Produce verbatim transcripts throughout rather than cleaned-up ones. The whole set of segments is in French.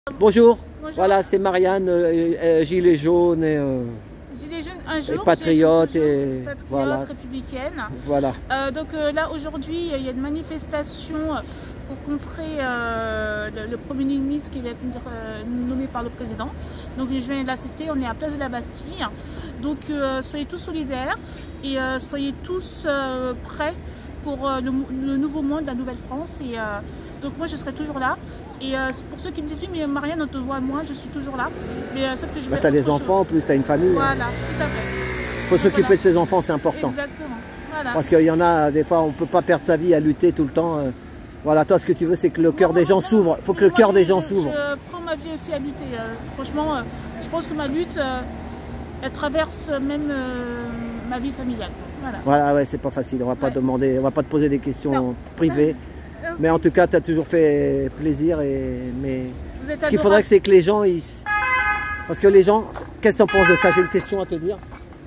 Bonjour. Bonjour. Voilà, c'est Marianne, euh, euh, gilet jaune et, euh, Gilet jaune un jour, et patriote et et patriote, voilà. républicaine. Voilà. Euh, donc euh, là aujourd'hui il y a une manifestation pour contrer euh, le, le Premier ministre qui va être euh, nommé par le président. Donc je viens d'assister, on est à Place de la Bastille. Donc euh, soyez tous solidaires et euh, soyez tous euh, prêts pour euh, le, le nouveau monde, la nouvelle France. Et, euh, donc moi je serai toujours là. Et euh, pour ceux qui me disent oui mais Marianne on te voit moins, je suis toujours là. Mais euh, sauf que je vais. Bah, tu as des enfants en plus, tu as une famille. Voilà, tout à fait. Il faut s'occuper voilà. de ses enfants, c'est important. Exactement. Voilà. Parce qu'il y en a, des fois on ne peut pas perdre sa vie à lutter tout le temps. Euh, voilà, toi ce que tu veux c'est que le cœur des gens s'ouvre. Il faut que le cœur des gens s'ouvre. Je prends ma vie aussi à lutter. Euh, franchement, euh, je pense que ma lutte, euh, elle traverse même euh, ma vie familiale. Voilà, voilà ouais, c'est pas facile. On va pas ouais. demander, on va pas te poser des questions non. privées. Merci. Mais en tout cas, tu as toujours fait plaisir. Et, mais Vous êtes ce qu'il faudrait, c'est que les gens, ils... parce que les gens, qu'est-ce que tu en penses de ça? J'ai une question à te dire.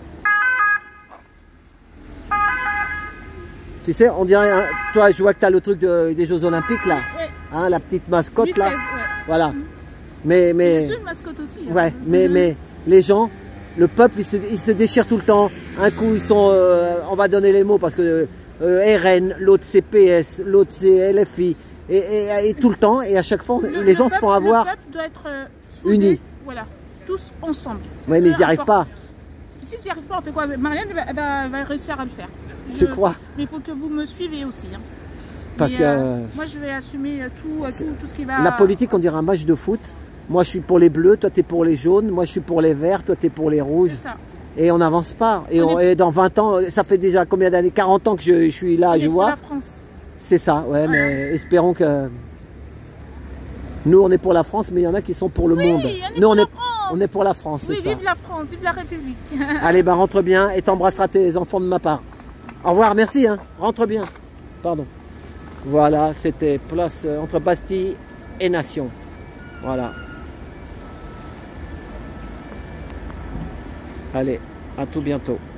Tu sais, on dirait, hein, toi, je vois que tu as le truc de, des Jeux Olympiques là, ouais. hein, la petite mascotte Louis seize, là. Ouais. Voilà. Mais, mais, je suis une mascotte aussi. Hein. Ouais, mais, mmh. mais les gens, le peuple, il se, il se déchire tout le temps. Un coup, ils sont, euh, on va donner les mots parce que euh, R N, l'autre c'est P S, l'autre c'est L F I, et, et, et tout le temps, et à chaque fois, le, les le gens peuple, se font avoir. Le peuple doit être euh, soudé, unis. Voilà, tous ensemble. Oui, mais ils n'y arrivent pas. Si ils n'y arrivent pas, on fait quoi? Marianne va, va, va réussir à le faire. Tu crois? Mais il faut que vous me suivez aussi. Hein. Parce mais, que euh, moi, je vais assumer tout, tout, tout ce qui va. La politique, on dirait un match de foot. Moi, je suis pour les bleus, toi, tu es pour les jaunes. Moi, je suis pour les verts, toi, tu es pour les rouges. Ça. Et on n'avance pas. Et, on on, est... et dans vingt ans, ça fait déjà combien d'années? quarante ans que je, je suis là, on je vois. la France. C'est ça, ouais, voilà. Mais espérons que. Nous, on est pour la France, mais il y en a qui sont pour le oui, monde. On Nous, on est, France. on est pour la France, oui, c'est ça. Vive la France, vive la République. Allez, bah rentre bien et t'embrasseras tes enfants de ma part. Au revoir, merci, hein. Rentre bien. Pardon. Voilà, c'était place euh, entre Bastille et Nation. Voilà. Allez, à tout bientôt.